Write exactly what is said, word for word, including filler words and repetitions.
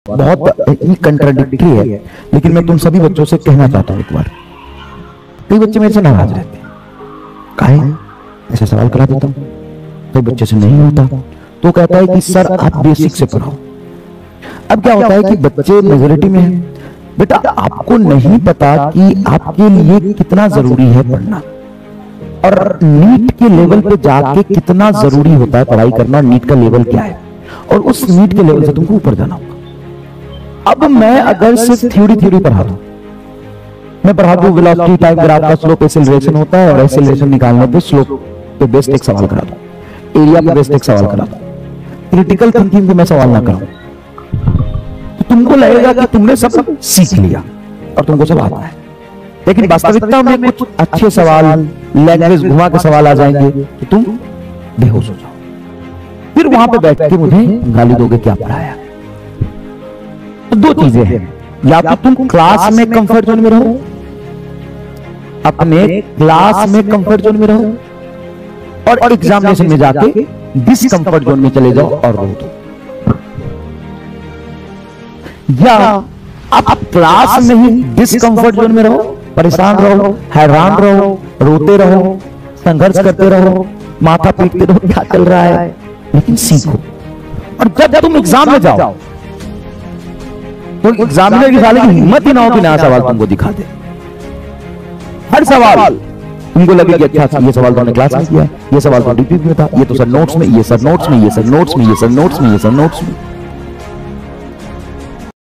बहुत ही कंट्राडिक्टरी है, लेकिन मैं तुम सभी बच्चों से कहना चाहता हूं एक बार। कई बच्चे मेरे से नाराज रहते हैं, काहे ऐसे सवाल करा देता हूं, कई बच्चे से नहीं होता तो कहता है कि सर आप बेसिक से पढ़ाओ। अब क्या होता है कि बच्चे मेजोरिटी में हैं, बेटा आपको नहीं पता कि आपके लिए कितना जरूरी है पढ़ना, और नीट के लेवल पे जाके कितना जरूरी होता है पढ़ाई करना, नीट का लेवल क्या है, और उस नीट के लेवल से तुमको ऊपर जाना होगा। अब मैं अगर सिर्फ थ्योरी थ्योरी पढ़ा दूं, मैं पढ़ा दूं वेलोसिटी, टाइम ग्राफ का स्लोप, एक्सेलरेशन होता है, और एक्सेलरेशन निकालने पे स्लोप पे बेस्ड एक सवाल करा दूं, एरिया पे बेस्ड एक सवाल करा दूं, क्रिटिकल थिंकिंग पे मैं सवाल ना कराऊं, तो तुमको लगेगा कि तुमने सब सीख लिया और तुमको सब आता है। लेकिन वास्तविकता में कुछ अच्छे सवाल, लैंग्वेज घुमा के सवाल आ जाएंगे तो तुम बेहोश हो जाओ, फिर वहां पे बैठ के मुझे गाली दोगे क्या पढ़ाया। तो दो चीजें हैं, या तो तुम क्लास में कंफर्ट जोन में रहो, अपने क्लास में कंफर्ट जोन में रहो, और एग्जामिनेशन में जाके डिसकंफर्ट जोन में चले जाओ और रो दो, या आप क्लास में ही डिसकंफर्ट जोन में रहो, परेशान रहो, हैरान रहो, रोते रहो, संघर्ष करते रहो, माथा पीटते रहो क्या चल रहा है, लेकिन सीखो। और जब तुम एग्जाम में जाओ तो एग्जामिनर की साले की हिम्मत ही ना हो कि नया सवाल तुमको दिखा दे। हर सवाल तुमको लगे कि अच्छा ये सवाल तो हमने क्लास में किया, ये सवाल तो डीपी में था, ये तो सर नोट्स में, ये सर नोट्स में, ये सर नोट्स में, ये सर नोट्स में, ये सर नोट्स में।